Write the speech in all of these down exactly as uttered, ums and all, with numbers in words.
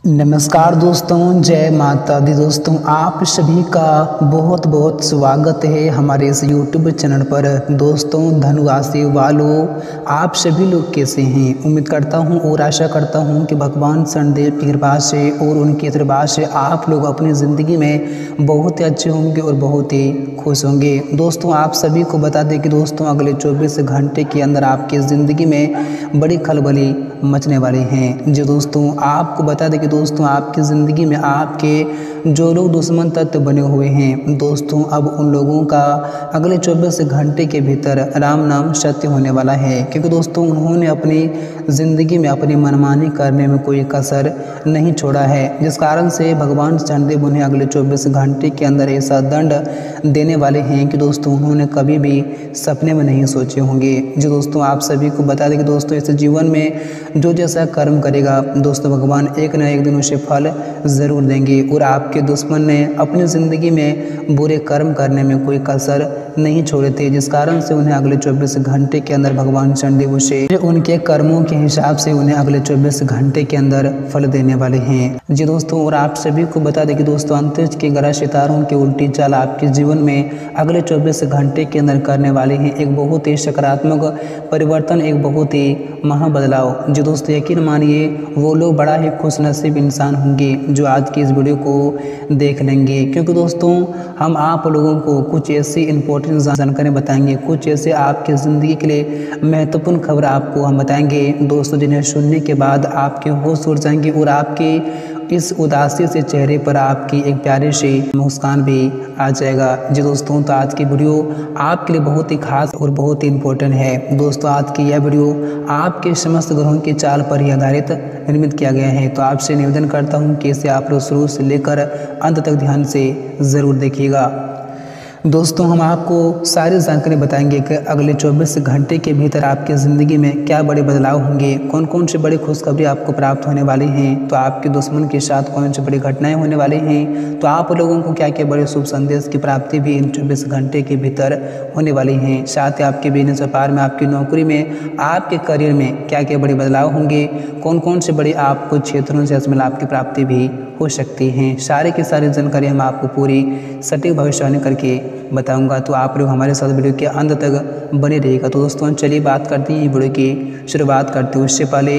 नमस्कार दोस्तों, जय माता दी। दोस्तों आप सभी का बहुत बहुत स्वागत है हमारे इस यूट्यूब चैनल पर। दोस्तों धनु राशि वालों, आप सभी लोग कैसे हैं? उम्मीद करता हूं और आशा करता हूं कि भगवान शनिदेव की कृपा से और उनकी आशीर्वाद से आप लोग अपनी ज़िंदगी में बहुत ही अच्छे होंगे और बहुत ही खुश होंगे। दोस्तों आप सभी को बता दें कि दोस्तों अगले चौबीस घंटे के अंदर आपकी ज़िंदगी में बड़ी खलबली मचने वाली हैं। जो दोस्तों आपको बता दें कि दोस्तों आपकी ज़िंदगी में आपके जो लोग दुश्मन तत्व बने हुए हैं, दोस्तों अब उन लोगों का अगले चौबीस घंटे के भीतर राम नाम सत्य होने वाला है। क्योंकि दोस्तों उन्होंने अपनी ज़िंदगी में अपनी मनमानी करने में कोई कसर नहीं छोड़ा है, जिस कारण से भगवान शनिदेव उन्हें अगले चौबीस घंटे के अंदर ऐसा दंड देने वाले हैं कि दोस्तों उन्होंने कभी भी सपने में नहीं सोचे होंगे। जो दोस्तों आप सभी को बता दें कि दोस्तों इस जीवन में जो जैसा कर्म करेगा दोस्तों भगवान एक न एक दिन उसे फल ज़रूर देंगे। और आपके दुश्मन ने अपनी ज़िंदगी में बुरे कर्म करने में कोई कसर नहीं छोड़े थे, जिस कारण से उन्हें अगले चौबीस घंटे के अंदर भगवान शनिदेव उसे उनके कर्मों के हिसाब से उन्हें अगले चौबीस घंटे के अंदर फल देने वाले हैं। जी दोस्तों, और आप सभी को बता दें कि दोस्तों अंतरिक्ष के ग्रह सितारों की उल्टी चाल आपके जीवन में अगले चौबीस घंटे के अंदर करने वाले हैं एक बहुत ही सकारात्मक परिवर्तन, एक बहुत ही महाबदलाव। जो दोस्तों यकीन मानिए वो लोग बड़ा ही खुशनसीब इंसान होंगे जो आज की इस वीडियो को देख लेंगे। क्योंकि दोस्तों हम आप लोगों को कुछ ऐसी इंपॉर्टेंट जानकारी बताएंगे, कुछ ऐसे आपकी ज़िंदगी के लिए महत्वपूर्ण खबर आपको हम बताएंगे दोस्तों, जिन्हें सुनने के बाद आपके होश उड़ जाएंगे और आपकी इस उदासी से चेहरे पर आपकी एक प्यारी सी मुस्कान भी आ जाएगा। जी दोस्तों, तो आज की वीडियो आपके लिए बहुत ही खास और बहुत ही इम्पोर्टेंट है। दोस्तों आज की यह वीडियो आपके समस्त ग्रहों की चाल पर ही आधारित निर्मित किया गया है। तो आपसे निवेदन करता हूँ कि इसे आप लोग शुरू से लेकर अंत तक ध्यान से ज़रूर देखिएगा। दोस्तों हम आपको सारी जानकारी बताएंगे कि अगले चौबीस घंटे के भीतर आपकी ज़िंदगी में क्या बड़े बदलाव होंगे, कौन कौन से बड़ी खुशखबरी आपको प्राप्त होने वाली हैं, तो आपके दुश्मन के साथ कौन सी बड़ी घटनाएं होने वाली हैं, तो आप लोगों को क्या क्या बड़े शुभ संदेश की प्राप्ति भी इन चौबीस घंटे के भीतर होने वाली हैं। साथ ही आपके बिजनेस व्यापार में, आपकी नौकरी में, आपके करियर में क्या क्या बड़े बदलाव होंगे, कौन कौन से बड़े आपको क्षेत्रों से इसमें लाभ की प्राप्ति भी हो सकती हैं। सारी की सारी जानकारी हम आपको पूरी सटीक भविष्यवाणी करके बताऊंगा। तो आप लोग हमारे साथ वीडियो के अंत तक बने रहिएगा। तो दोस्तों चलिए बात करते हैं वीडियो की शुरुआत करते हैं। उससे पहले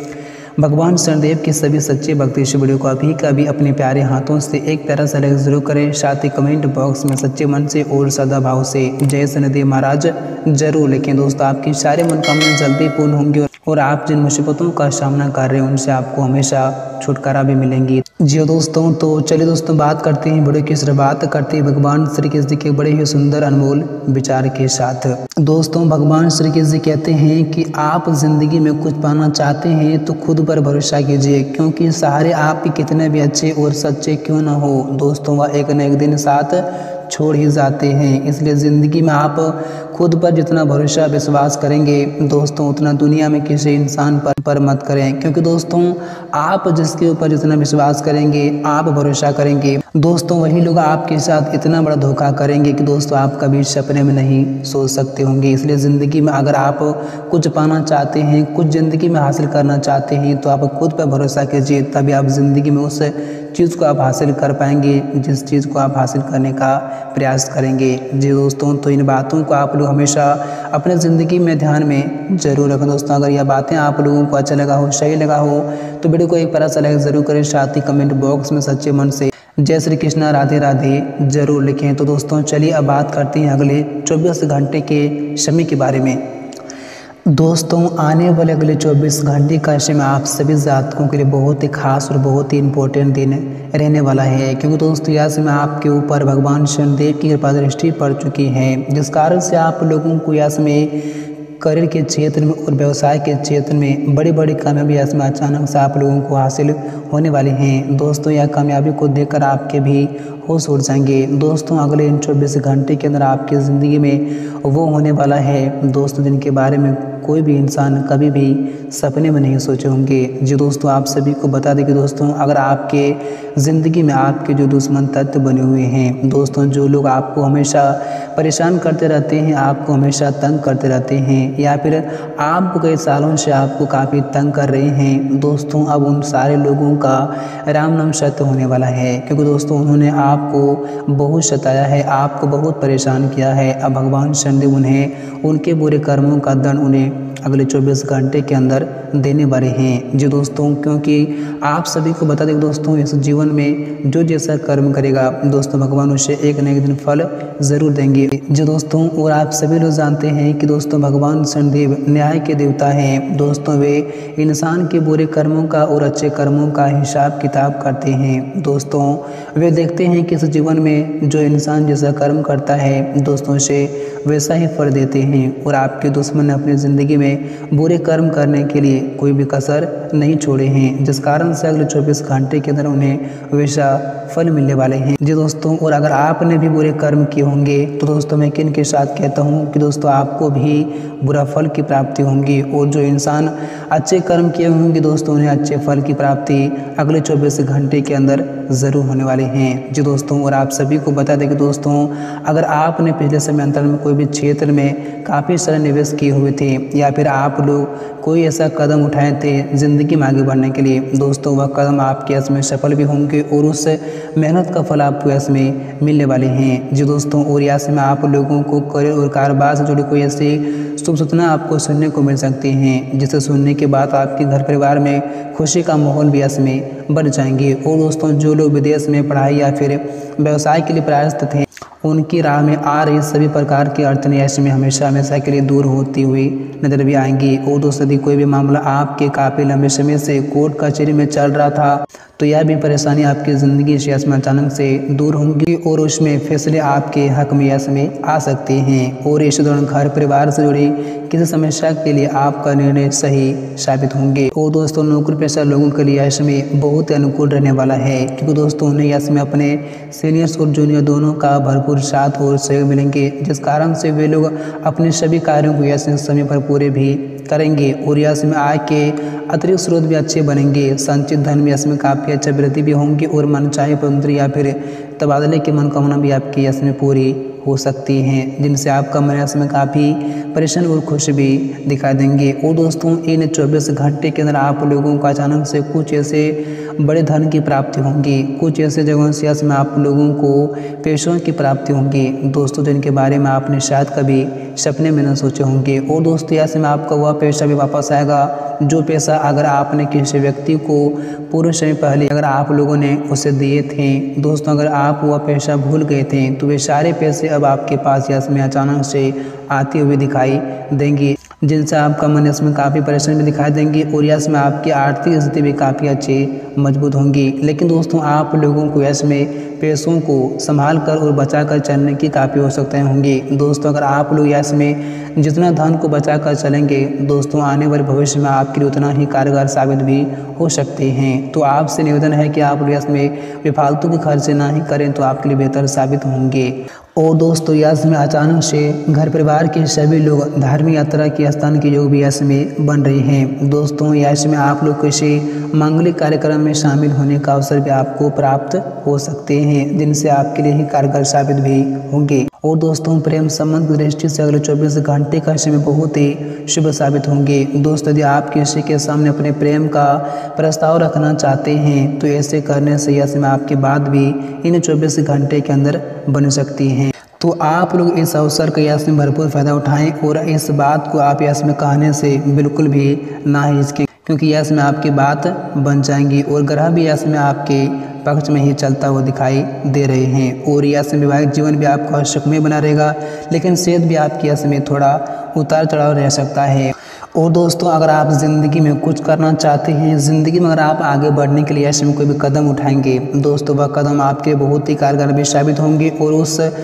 भगवान शनिदेव के सभी सच्चे भक्त इस वीडियो को अभी का भी अपने प्यारे हाथों से एक तरह से लाइक जरूर करें। साथ ही कमेंट बॉक्स में सच्चे मन से और सदा भाव से जय शनिदेव महाराज जरूर लिखें। दोस्तों आपकी सारे मनोकामनाएं जल्दी पूर्ण होंगी और आप जिन मुसीबतों का सामना कर रहे हैं उनसे आपको हमेशा छुटकारा भी मिलेंगी। जी दोस्तों, तो चलिए दोस्तों बात करते हैं वीडियो की शुरुआत करते हैं भगवान श्री कृष्ण जी के बड़े ही सुंदर अनमोल विचार के साथ। दोस्तों भगवान श्री कृष्ण जी कहते हैं कि आप जिंदगी में कुछ पाना चाहते हैं तो खुद पर भरोसा कीजिए, क्योंकि सहारे आपके कितने भी अच्छे और सच्चे क्यों ना हो दोस्तों वह एक न एक दिन साथ छोड़ ही जाते हैं। इसलिए ज़िंदगी में आप खुद पर जितना भरोसा विश्वास करेंगे दोस्तों उतना दुनिया में किसी इंसान पर पर मत करें। क्योंकि दोस्तों आप जिसके ऊपर जितना विश्वास करेंगे, आप भरोसा करेंगे दोस्तों, वही लोग आपके साथ इतना बड़ा धोखा करेंगे कि दोस्तों आप कभी सपने में नहीं सोच सकते होंगे। इसलिए ज़िंदगी में अगर आप कुछ पाना चाहते हैं, कुछ ज़िंदगी में हासिल करना चाहते हैं तो आप खुद पर भरोसा कीजिए, तभी आप ज़िंदगी में उस चीज़ को आप हासिल कर पाएंगे जिस चीज़ को आप हासिल करने का प्रयास करेंगे। जी दोस्तों, तो इन बातों को आप लोग हमेशा अपने ज़िंदगी में ध्यान में जरूर रखें। दोस्तों अगर यह बातें आप लोगों को अच्छा लगा हो, सही लगा हो तो वीडियो को एक प्यारा सा लाइक जरूर करें। साथ ही कमेंट बॉक्स में सच्चे मन से जय श्री कृष्णा राधे राधे जरूर लिखें। तो दोस्तों चलिए अब बात करते हैं अगले चौबीस घंटे के समय के बारे में। दोस्तों आने वाले अगले चौबीस घंटे का समय आप सभी जातकों के लिए बहुत ही खास और बहुत ही इम्पोर्टेंट दिन रहने वाला है। क्योंकि दोस्तों यह समय आपके ऊपर भगवान शनिदेव की कृपा दृष्टि पड़ चुकी है, जिस कारण से आप लोगों को यह समय करियर के क्षेत्र में और व्यवसाय के क्षेत्र में बड़ी बड़ी कामयाबी इसमें अचानक से आप लोगों को हासिल होने वाली हैं। दोस्तों यह कामयाबी को देखकर आपके भी होश उड़ जाएंगे। दोस्तों अगले इन चौबीस घंटे के अंदर आपकी ज़िंदगी में वो होने वाला है दोस्तों जिनके बारे में कोई भी इंसान कभी भी सपने में नहीं सोचे होंगे। जी दोस्तों आप सभी को बता दें कि दोस्तों अगर आपके ज़िंदगी में आपके जो दुश्मन तत्व बने हुए हैं दोस्तों, जो लोग आपको हमेशा परेशान करते रहते हैं, आपको हमेशा तंग करते रहते हैं या फिर आप कई सालों से आपको काफ़ी तंग कर रहे हैं दोस्तों, अब उन सारे लोगों का राम नाम सत्य होने वाला है। क्योंकि दोस्तों उन्होंने आपको बहुत सताया है, आपको बहुत परेशान किया है। अब भगवान शनिदेव उन्हें उनके बुरे कर्मों का दंड उन्हें अगले चौबीस घंटे के अंदर देने वाले हैं। जी दोस्तों क्योंकि आप सभी को बता दें दोस्तों इस जीवन में जो जैसा कर्म करेगा दोस्तों भगवान उसे एक न एक दिन फल ज़रूर देंगे। जी दोस्तों और आप सभी लोग जानते हैं कि दोस्तों भगवान शनिदेव न्याय के देवता हैं दोस्तों, वे इंसान के बुरे कर्मों का और अच्छे कर्मों का हिसाब किताब करते हैं दोस्तों। वे देखते हैं कि इस जीवन में जो इंसान जैसा कर्म करता है दोस्तों से वैसा ही फल देते हैं और आपके दुश्मन ने अपनी ज़िंदगी में बुरे कर्म करने के लिए कोई भी कसर नहीं छोड़े हैं, जिस कारण से अगले चौबीस घंटे के अंदर उन्हें वैसा फल मिलने वाले हैं। जी दोस्तों और अगर आपने भी बुरे कर्म किए होंगे तो दोस्तों मैं किन के साथ कहता हूँ कि दोस्तों आपको भी बुरा फल की प्राप्ति होंगी और जो इंसान अच्छे कर्म किए होंगे दोस्तों उन्हें अच्छे फल की प्राप्ति अगले चौबीस घंटे के अंदर ज़रूर होने वाले हैं। जी दोस्तों और आप सभी को बता दें कि दोस्तों अगर आपने पिछले समय अंतर में कोई भी क्षेत्र में काफ़ी सारे निवेश किए हुए थे या फिर आप लोग कोई ऐसा कदम उठाए थे ज़िंदगी में आगे बढ़ने के लिए दोस्तों, वह कदम आपके इसमें सफल भी होंगे और उस मेहनत का फल आपको इसमें मिलने वाले हैं। जी दोस्तों और यहाँ में आप लोगों को करियर और कारोबार से जुड़ी कोई ऐसी शुभ सूचना आपको सुनने को मिल सकती हैं जिसे सुनने के बाद आपके घर परिवार में खुशी का माहौल भी इसमें बन जाएंगे। और दोस्तों जो लोग विदेश में पढ़ाई या फिर व्यवसाय के लिए प्रयासरत थे उनकी राह में आ रही सभी प्रकार की अड़चनें ऐसे में हमेशा हमेशा के लिए दूर होती हुई नजर भी आएंगी। और दोस्तों यदि कोई भी मामला आपके काफ़ी लंबे समय से कोर्ट कचहरी में चल रहा था तो यह भी परेशानी आपकी ज़िंदगी से इसमें अचानक से दूर होंगी और उसमें फैसले आपके हक में इसमें आ सकते हैं। और इस दौरान घर परिवार से जुड़ी किसी समस्या के लिए आपका निर्णय सही साबित होंगे। और दोस्तों नौकरी पेशा लोगों के लिए इसमें बहुत अनुकूल रहने वाला है क्योंकि दोस्तों उन्हें इसमें अपने सीनियर्स और जूनियर दोनों का भरपूर साथ और सहयोग मिलेंगे, जिस कारण से वे लोग अपने सभी कार्यों को ऐसे समय पर पूरे भी करेंगे और यश में आय के अतिरिक्त स्रोत भी अच्छे बनेंगे। संचित धन में यश में काफ़ी अच्छा वृद्धि भी होंगी और मनचाहे पवित्र या फिर तबादले की मनोकामना भी आपकी यश में पूरी हो सकती हैं, जिनसे आपका मन यश में काफ़ी परेशान और खुश भी दिखाई देंगे। और दोस्तों इन चौबीस घंटे के अंदर आप लोगों को अचानक से कुछ ऐसे बड़े धन की प्राप्ति होंगी, कुछ ऐसे जगहों से यश में आप लोगों को पैसों की प्राप्ति होंगी दोस्तों जिनके बारे में आपने शायद कभी सपने में न सोचे होंगे। और दोस्तों यश में आपका वह पैसा भी वापस आएगा जो पैसा अगर आपने किसी व्यक्ति को पूरे समय पहले अगर आप लोगों ने उसे दिए थे दोस्तों, अगर आप वह पैसा भूल गए थे तो वे सारे पैसे अब आपके पास यश में अचानक से आते हुए दिखाई देंगे, जिनसे आपका मन इसमें काफ़ी परेशानी भी दिखाई देंगी और यश में आपकी आर्थिक स्थिति भी काफ़ी अच्छी मजबूत होंगी। लेकिन दोस्तों आप लोगों को यश में पैसों को संभाल कर और बचा कर चलने की काफ़ी आवश्यकताएं होंगी दोस्तों। अगर आप लोग यश में जितना धन को बचा कर चलेंगे दोस्तों आने वाले भविष्य में आपके लिए उतना ही कारगर साबित भी हो सकते हैं। तो आपसे निवेदन है कि आप यश में बेफालतू के खर्चे ना ही करें तो आपके लिए बेहतर साबित होंगे। और दोस्तों यश में अचानक से घर परिवार के सभी लोग धार्मिक यात्रा के स्थान के योग भी यश में बन रहे हैं दोस्तों। यश में आप लोग किसी मांगलिक कार्यक्रम में शामिल होने का अवसर भी आपको प्राप्त हो सकते हैं, जिनसे आपके लिए ही कारगर साबित भी होंगे। और दोस्तों प्रेम संबंध की दृष्टि से अगले चौबीस घंटे का समय बहुत ही शुभ साबित होंगे दोस्तों। यदि आप किसी के सामने अपने प्रेम का प्रस्ताव रखना चाहते हैं तो ऐसे करने से यश में आपकी बात भी इन चौबीस घंटे के अंदर बन सकती है। तो आप लोग इस अवसर का यश में भरपूर फायदा उठाएं और इस बात को आप यश में कहने से बिल्कुल भी ना हिचकें, क्योंकि यश में आपकी बात बन जाएंगी और ग्रह भी यश में आपके पक्ष में ही चलता हुआ दिखाई दे रहे हैं। और यश में वैवाहिक जीवन भी आपका सुखमय बना रहेगा, लेकिन सेहत भी आपकी यश में थोड़ा उतार चढ़ाव रह सकता है। और दोस्तों अगर आप ज़िंदगी में कुछ करना चाहते हैं, ज़िंदगी में अगर आप आगे बढ़ने के लिए ऐसे में कोई भी कदम उठाएंगे दोस्तों, वह कदम आपके बहुत ही कारगर भी साबित होंगे और उस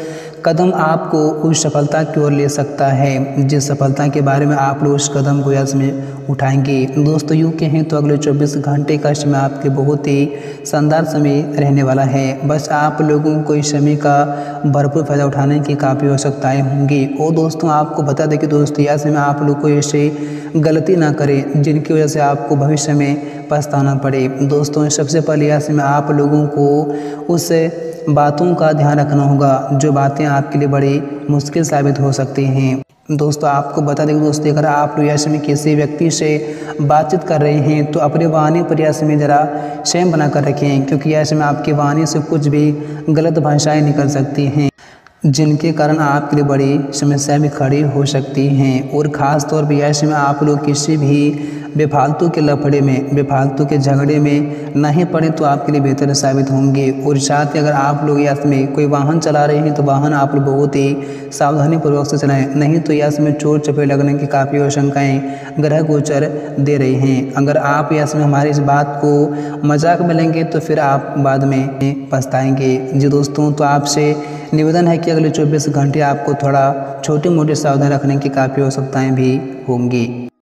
कदम आपको उस सफलता की ओर ले सकता है जिस सफलता के बारे में आप लोग उस कदम को यस में उठाएंगे। दोस्तों यूँ कहें तो अगले चौबीस घंटे का समय आपके बहुत ही शानदार समय रहने वाला है। बस आप लोगों को इस समय का भरपूर फायदा उठाने की काफ़ी आवश्यकताएँ होंगी। और दोस्तों आपको बता दें कि दोस्तों यह समय आप लोग को ऐसे गलती ना करें जिनकी वजह से आपको भविष्य में पछताना पड़े। दोस्तों सबसे पहले यह समय आप लोगों को उस बातों का ध्यान रखना होगा जो बातें आपके लिए बड़ी मुश्किल साबित हो सकती हैं। दोस्तों आपको बता दें दोस्तों अगर आप लोग यह समय किसी व्यक्ति से बातचीत कर रहे हैं तो अपने वाणी पर यह समय ज़रा संयम बना कर रखें, क्योंकि यह समय आपकी वाणी से कुछ भी गलत भाषाएं निकल सकती हैं जिनके कारण आपके लिए बड़ी समस्या भी खड़ी हो सकती हैं। और ख़ास तौर पर यह समय आप लोग किसी भी बेफालतू के लफड़े में बेफालतू के झगड़े में नहीं पड़े तो आपके लिए बेहतर साबित होंगे। और साथ ही अगर आप लोग यह समय कोई वाहन चला रहे हैं तो वाहन आप लोग बहुत ही सावधानीपूर्वक से चलाएं, नहीं तो यह समय चोट चपेट लगने की काफ़ी आशंकाएँ ग्रह गोचर दे रही हैं। अगर आप यह समय हमारी इस बात को मजाक में लेंगे तो फिर आप बाद में पछताएंगे। जी दोस्तों तो आपसे निवेदन है कि अगले चौबीस घंटे आपको थोड़ा छोटे मोटे सावधान रखने की काफ़ी आवश्यकताएँ भी होंगी।